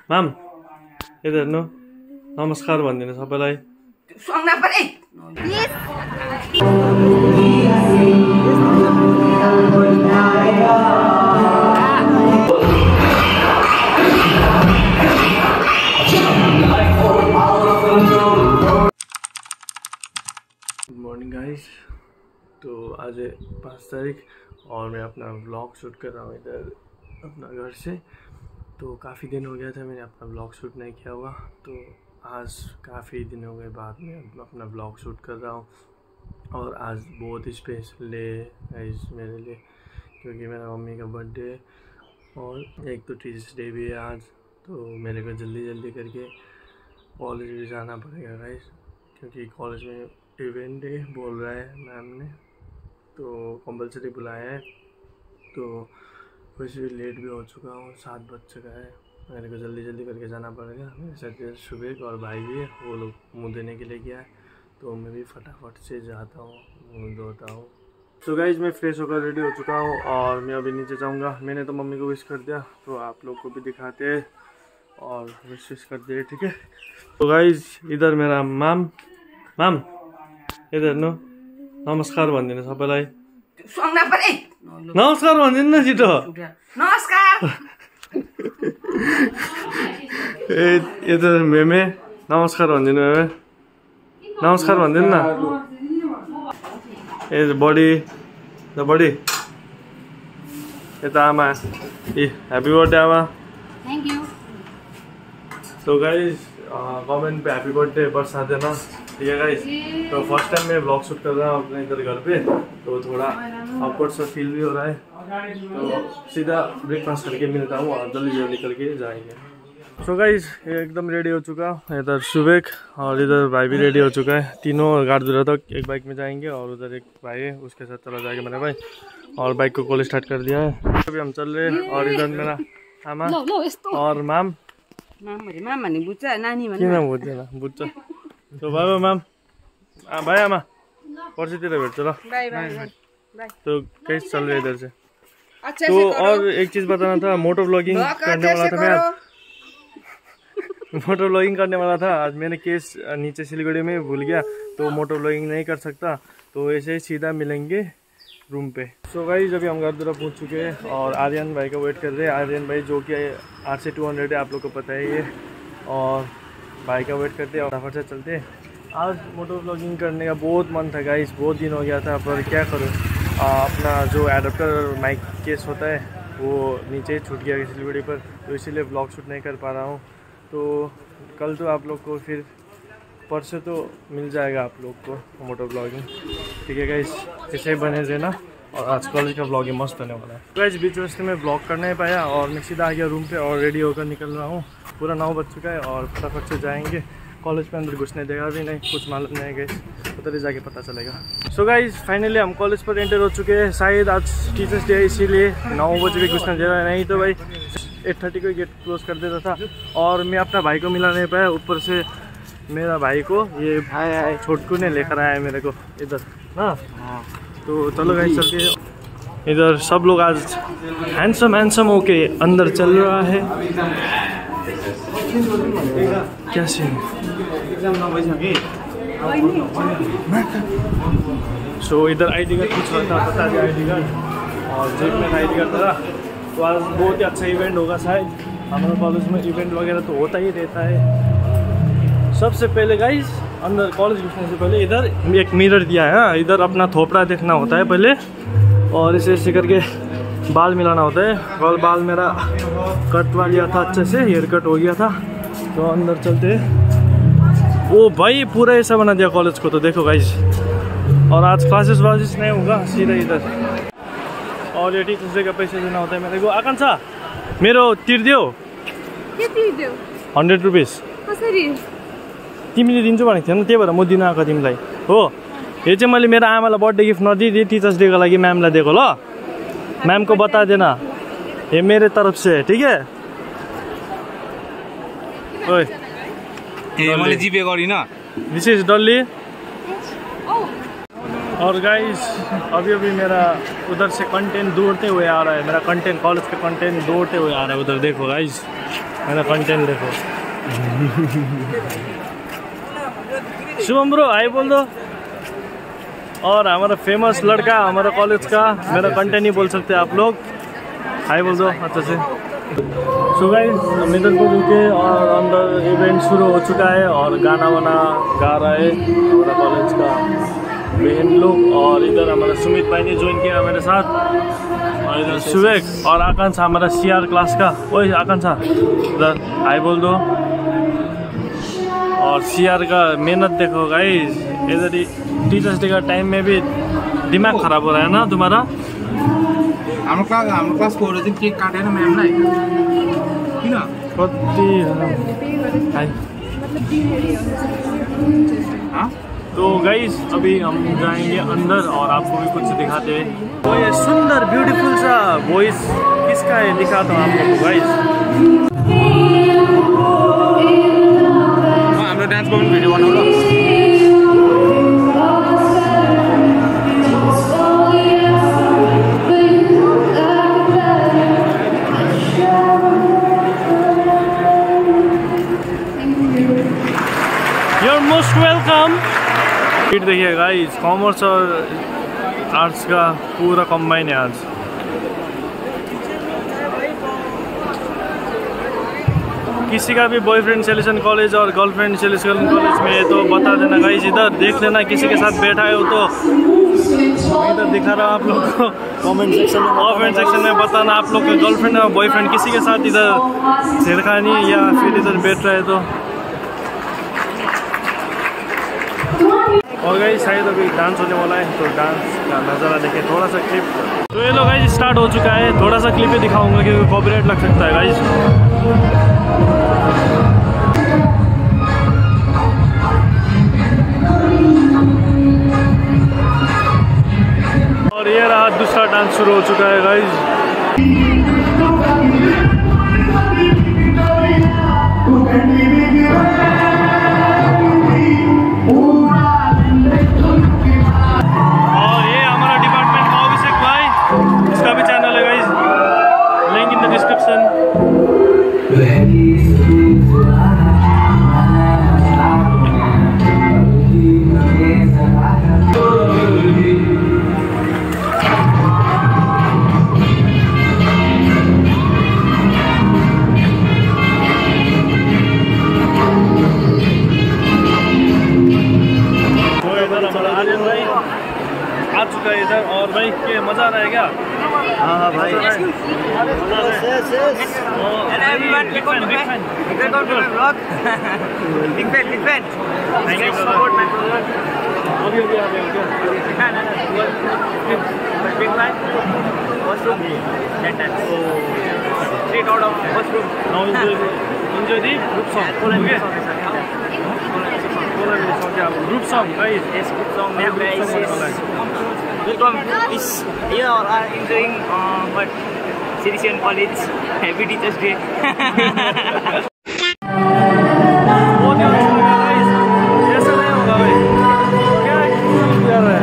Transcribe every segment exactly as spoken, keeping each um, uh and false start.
माम यता हेर्नु नमस्कार भनिदिनु सबैलाई। Good morning guys. तो आज है पाँच तारीख और मैं अपना व्लॉग शूट कर रहा हूँ इधर अपना घर से। तो काफ़ी दिन हो गया था मैंने अपना व्लॉग शूट नहीं किया हुआ, तो आज काफ़ी दिन हो गए बाद में अपना व्लॉग शूट कर रहा हूँ। और आज बहुत ही स्पेशल डे है मेरे लिए, क्योंकि मेरा मम्मी का बर्थडे और एक तो टीचर्स डे भी है आज। तो मेरे को जल्दी जल्दी करके कॉलेज भी जाना पड़ेगा गाइस, क्योंकि कॉलेज में इवेंट डे बोल रहा है मैम ने, तो कंपलसरी बुलाया है। तो वैसे भी लेट भी हो चुका हूँ, सात बज चुका है, मेरे को जल्दी जल्दी करके जाना पड़ेगा। मेरे साथ शुभेक और भाई भी है, वो लोग मुँह देने के लिए गया है, तो मैं भी फटाफट से जाता हूँ, मुँह धोता हूँ। तो गाइज मैं फ्रेश होकर रेडी हो चुका हूँ और मैं अभी नीचे जाऊँगा। मैंने तो मम्मी को विश कर दिया, तो आप लोग को भी दिखाते हैं और विश विश कर दिए, ठीक है। तो गाइज इधर मेरा माम माम यता हेर्नु नमस्कार भनिदिनु सबैलाई। नमस्कार भनिदिनु न छिटो। नमस्कार। ए यता मेमे नमस्कार भनिदिनु, मेमे नमस्कार भनिदिनु न। ए बडी द बडी यता आमा, ए ह्याप्पी बर्थडे आमा। Thank you. तो गाइज कमेंट पे हैप्पी बर्थडे बरसा देना, ठीक है गाइज। तो फर्स्ट टाइम मैं व्लॉग शूट कर रहा हूँ अपने इधर घर पे, तो थोड़ा ऑकवर्ड सा फील भी हो रहा है। तो सीधा ब्रेकफास्ट करके मिलता हूँ और जल्दी जल्दी करके जाएंगे। सो गाइज एकदम रेडी हो चुका, इधर शुभेक और इधर भाई भी रेडी हो चुका है। तीनों गाड़दुरा तक एक बाइक में जाएंगे और उधर एक भाई है उसके साथ चला जाएगा मेरा भाई, और बाइक को कॉल स्टार्ट कर दिया है। अभी हम चल रहे हैं और इधर मेरा आमा और माम किन बुझ्दैन बुझ्छ। तो भाई माम भाई आमा पर्सितिर भेट्छ ल। तो कैसे चल रहे इधर से। तो और एक चीज बताना था, मोटो व्लॉगिंग करने वाला था मैं आज। मोटो व्लॉगिंग करने वाला था आज, मैंने केस नीचे सिलीगुड़ी में भूल गया, तो मोटो व्लॉगिंग नहीं कर सकता। तो ऐसे ही सीधा मिलेंगे रूम पे। सो गाइस अभी हम गर्दुरा पहुंच चुके हैं और आर्यन भाई का वेट कर रहे हैं। आर्यन भाई जो कि आठ से टू हंड्रेड है, आप लोग को पता है ये, और भाई का वेट करते हैं और फटाफट से चलते हैं। आज मोटो व्लॉगिंग करने का बहुत मन था गाइस, बहुत दिन हो गया था, पर क्या करूँ, अपना जो एडाप्टर माइक केस होता है वो नीचे ही छूट गया सिलीगुड़ी पर, तो इसीलिए व्लॉग शूट नहीं कर पा रहा हूँ। तो कल तो आप लोग को, फिर परसों तो मिल जाएगा आप लोग को मोटो व्लॉगिंग, ठीक है गाइस। ऐसे ही बने रहना। और आज कॉलेज का व्लॉगिंग मस्त होने वाला है गाइस। बीच रास्ते में व्लॉग कर नहीं पाया और मैं सीधा आ गया रूम पे और रेडी होकर निकल रहा हूँ। पूरा नौ बज चुका है और फटाफट से जाएंगे। कॉलेज पे अंदर घुसने देगा भी नहीं, कुछ मालूम नहीं गाइस, उधर ही जाके पता चलेगा। सो गाइस फाइनली हम कॉलेज पर एंटर हो चुके हैं। शायद आज टीचर्स डे इसीलिए नौ बजे भी घुसने दे रहा है, नहीं तो भाई एट थर्टी को गेट क्लोज कर देता था। और मैं अपना भाई को मिला नहीं पाया, ऊपर से मेरा भाई को ये भाई छोटकू ने लेकर आया है मेरे को इधर ना। तो चलो गाइस चलते। इधर सब लोग आज हैंडसम हैंडसम होके अंदर चल रहा है। क्या सीन। सो इधर आई डी कार्ड पूछ रहा था, बता दिया आई डी कार्ड, और जेब में आई डी कार्ड था। तो आज बहुत ही अच्छा इवेंट होगा शायद। हमारे कॉलेज में इवेंट वगैरह तो होता ही रहता है। सबसे पहले गाइस अंदर कॉलेज घुसने से पहले इधर एक मिरर दिया है, इधर अपना थोपड़ा देखना होता है पहले, और इसे ऐसे करके बाल मिलाना होता है। कल बाल मेरा कटवा लिया था अच्छे से, हेयर कट हो गया था। तो अंदर चलते हैं। ओ भाई पूरा ऐसा बना दिया कॉलेज को, तो देखो गाइस। और आज क्लासेस वासेस नहीं होगा, सीधा इधर। और ये टीचर्स डे का पैसे देना होता है मेरे को। आकांक्षा मेरो तिर्दियो हन्ड्रेड रुपिस तिमीले दिन्छु भनेको थिएन, त्यही भएर म दिन आएको तिमीलाई हो। यो चाहिँ मैले मेरो आमालाई बर्थडे गिफ्ट नदिदिएँ, टिचर्स डेको लागि म्यामलाई दिएको। ल मैम को बता देना, ये मेरे तरफ से है, ठीक है। ओए ए मैले जिपे गरिन। This is Dolly. और गाइस अभी अभी मेरा उधर से कंटेंट दौड़ते हुए आ रहा है, मेरा कंटेंट कॉलेज का कंटेंट दौड़ते हुए आ रहा है उधर, देखो गाइस मेरा कंटेंट देखो। शुभम ब्रो हाय बोल दो। और हमारा फेमस लड़का हमारा कॉलेज का, मेरा कंटेंट नहीं बोल सकते आप लोग, हाय बोल दो अच्छे से। सो गाइस हम इधर को रुके और अंदर इवेंट शुरू हो चुका है और गाना वाना गा रहा है हमारा कॉलेज का बहन लोग। और इधर हमारा सुमित भाई ने ज्वाइन किया मेरे साथ, और इधर सुवेक और आकांक्षा हमारा सीआर क्लास का। ओए आकांक्षा इधर हाय बोल दो। और सीआर का मेहनत देखो गाइस, इधर ही टीचर्स डे का टाइम में भी दिमाग खराब हो रहा है ना तुम्हारा। हाम्रो क्लास हाम्रो क्लासको चाहिँ केक काटेन म्यामलाई किन कति तो गाइस अभी हम जाएंगे अंदर और आपको भी कुछ दिखाते हैं। तो ये सुंदर ब्यूटीफुल सा वॉइस किसका है दिखाता हूँ आप लोग को गाइस। हाम्रो डान्सको पनि भिडियो बनाउँ ल। You're most welcome। सीट देखिए गाइस, कॉमर्स और आर्ट्स का पूरा कॉम्बाइन है आज। किसी का भी बॉयफ्रेंड सेलेक्शन कॉलेज और गर्लफ्रेंड सेलेक्शन कॉलेज में तो बता देना गाइस, इधर देख लेना किसी के साथ बैठा है हो तो इधर दिखा रहा हूँ आप लोग को कमेंट सेक्शन में कमेंट सेक्शन में बताना आप लोग का गर्लफ्रेंड और बॉयफ्रेंड किसी के साथ इधर छेड़खानी या फिर इधर बैठ रहा है तो। और गाइस शायद अभी डांस होने वाला है तो डांस का नज़ारा देखें थोड़ा सा क्लिप। तो ये लो गाइस स्टार्ट हो चुका है, थोड़ा सा क्लिप ही दिखाऊंगा क्योंकि कॉपीराइट लग सकता है गाइस। और ये रहा दूसरा डांस शुरू हो चुका है गाइस। आ चुका है इधर। और भाई के मजा आ रहा है क्या? हाँ हाँ भाई group song guys, yes group song ma'am guys, yes welcome is here all are enjoying uh, what Citizen College Happy Teachers Day। कैसा नहीं होगा भाई, क्या कर रहा है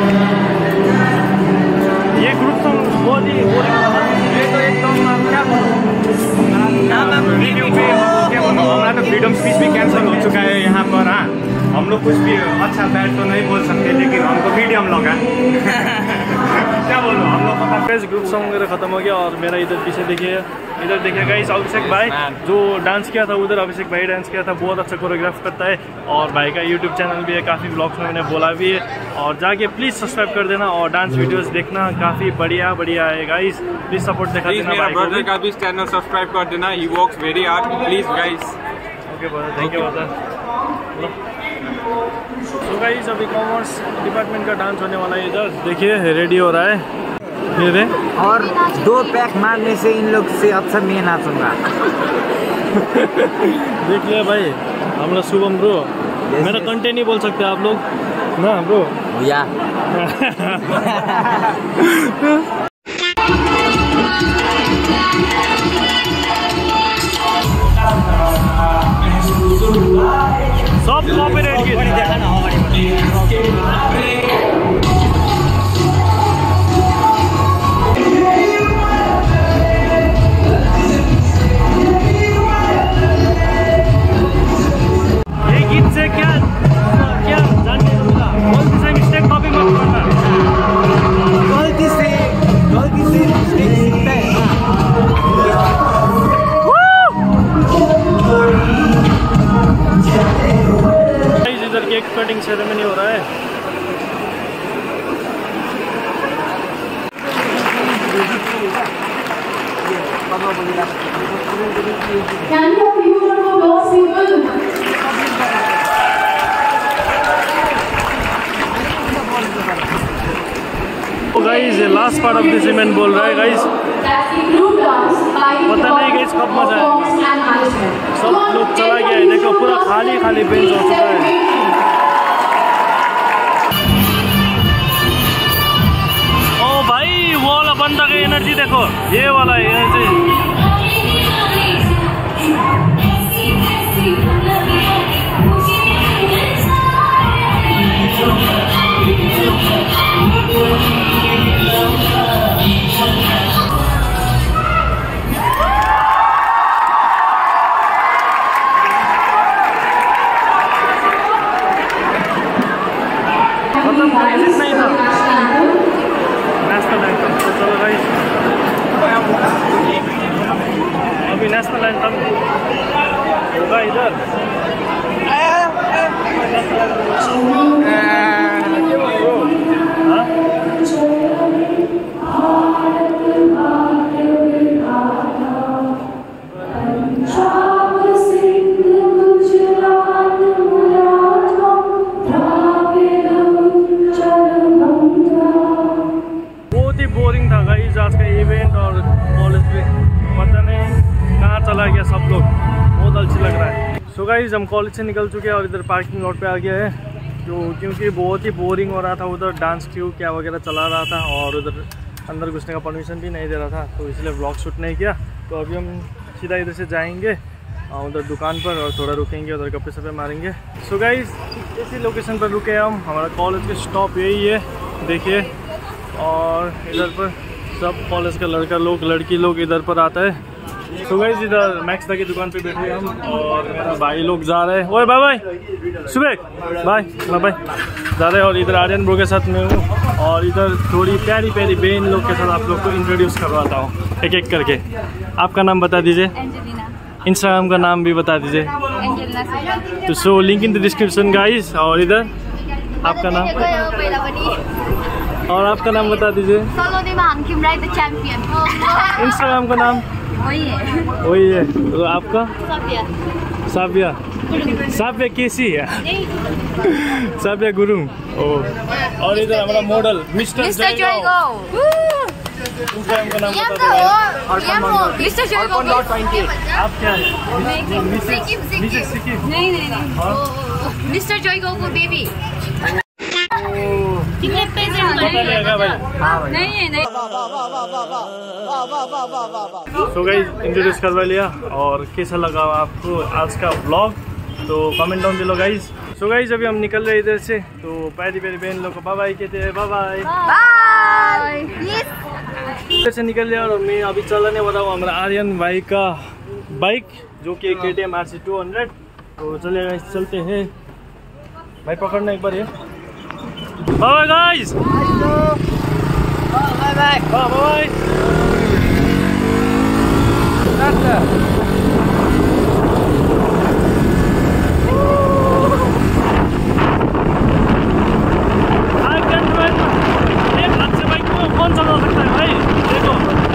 ये ग्रुप सॉन्ग बहुत ही ये तो एकदम क्या हमारा तो फ्रीडम स्पीच भी कैंसिल हो चुका है यहाँ पर। हाँ हम लोग कुछ भी अच्छा बैड तो नहीं बोल सकते लेकिन हमको मीडियम लोग हैं क्या बोलो हम लोग पता। ग्रुप सॉन्ग वगैरह खत्म हो गया और मेरा इधर पीछे देखिए, इधर देखिए गाइस अभिषेक भाई जो डांस किया था उधर अभिषेक भाई डांस किया था, बहुत अच्छा कोरियोग्राफ करता है। और भाई का यूट्यूब चैनल भी है, काफ़ी ब्लॉग्स में मैंने बोला भी है और जाके प्लीज़ सब्सक्राइब कर देना और डांस वीडियोस देखना, काफ़ी बढ़िया बढ़िया है गाइस, प्लीज़ सपोर्ट दिखा देना। मेरा ब्रदर का भी चैनल सब्सक्राइब कर देना, he works very hard please guys. Okay brother, thank you brother. तो गाइस अभी कॉमर्स डिपार्टमेंट का डांस होने वाला है, इधर देखिए रेडी हो रहा है ये रे। और दो पैक मारने से इन लोग से अच्छा मैं नाचूंगा। देख लिया भाई हमारा शुभम ब्रो, मेरा कंटेंट नहीं बोल सकते आप लोग ना ब्रो या सब कॉपीराइट की Can you have huge round of applause, people? तो guys last part of this event बोल रहा है गाइस, पता नहीं गाइस कब मजा आएगा। सब लोग चला गया है, देखो पूरा खाली खाली बेंच हो चुका है। ओ भाई वो वाला बंदा का एनर्जी देखो, ये वाला एनर्जी। नहीं था नेशनल एंथम। तो चलो गाइस अभी नेशनल एंथम होगा इधर। बोरिंग था गाइस आज का इवेंट, और कॉलेज पे पता नहीं कहाँ चला गया सब लोग, बहुत अच्छी लग रहा है। सो गाइस हम कॉलेज से निकल चुके हैं और इधर पार्किंग लॉट पे आ गया है, तो क्योंकि बहुत ही बोरिंग हो रहा था। उधर डांस क्यू क्या वगैरह चला रहा था और उधर अंदर घुसने का परमिशन भी नहीं दे रहा था, तो इसलिए व्लॉग शूट नहीं किया। तो अभी हम सीधा इधर से जाएंगे उधर दुकान पर और थोड़ा रुकेंगे, उधर गप्पे सप्पे मारेंगे। सो गाइस इसी लोकेशन पर रुके हम, हमारा कॉलेज का स्टॉप यही है देखिए। और इधर पर सब कॉलेज का लड़का लोग लड़की लोग इधर पर आता है। तो गाइस इधर मैक्स दा की दुकान पे बैठे हम और मेरा भाई लोग जा रहे हैं। ओए बाय बाय सुबह बाय बाय बाय जा रहे हैं। और इधर आर्यन ब्रो के साथ में हूँ और इधर थोड़ी प्यारी प्यारी बहन लोग के साथ आप लोग को इंट्रोड्यूस करवाता हूँ एक एक करके। आपका नाम बता दीजिए, इंस्टाग्राम का नाम भी बता दीजिए। तो so link in the description guys. और इधर आपका नाम और आपका नाम बता दीजिए। इंस्टाग्राम का नाम वही है वही है। तो आपका साबिया साबिया कैसी है? साबिया गुरु। ओ और इधर हमारा मॉडल मिस्टर जयगो। इंस्टाग्राम का नाम बता दीजिए। आप क्या है? मिसेस सिक्किम। नहीं नहीं नहीं मिस्टर जयगो को बेबी सो गाइस इंट्रोड्यूस करवा लिया और कैसा लगा आपको आज का व्लॉग, तो comment down below guys. So guys अभी हम निकल रहे इधर से, तो प्यारी प्यारी बहन लोग को बाय बाय कहते हैं। Bye bye bye. इधर से निकल लिया और मैं अभी चलाने वाला हूँ हमारा आर्यन भाई का बाइक जो कि K T M R C two hundred. तो चलिए गाइस चलते हैं, भाई पकड़ना एक बार ये। Bye guys bye bye bye एक हाथ से बाइक को कौन चला सकता है भाई, देखो।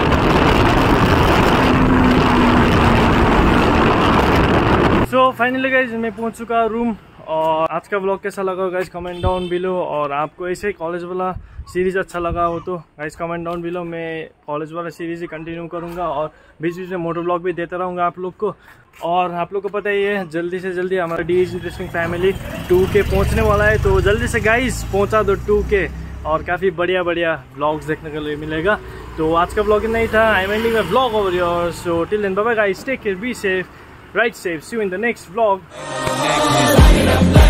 सो फाइनली गाइस मैं पहुंच चुका रूम। और आज का व्लॉग कैसा लगा गाइस कमेंट डाउन बिलो। और आपको ऐसे कॉलेज वाला सीरीज़ अच्छा लगा हो तो गाइस कमेंट डाउन बिलो। मैं कॉलेज वाला सीरीज़ ही कंटिन्यू करूँगा और बीच बीच में मोटर व्लॉग भी देता रहूँगा आप लोग को। और आप लोग को पता ही है जल्दी से जल्दी हमारा D is interesting family two K पहुँचने वाला है, तो जल्दी से गाइस पहुँचा दो टू के और काफ़ी बढ़िया बढ़िया व्लॉग्स देखने के लिए मिलेगा। तो आज का व्लॉग नहीं था, I am ending my vlog over here. So till then bye bye guys, take care, be safe, right safe, see you in the next vlog.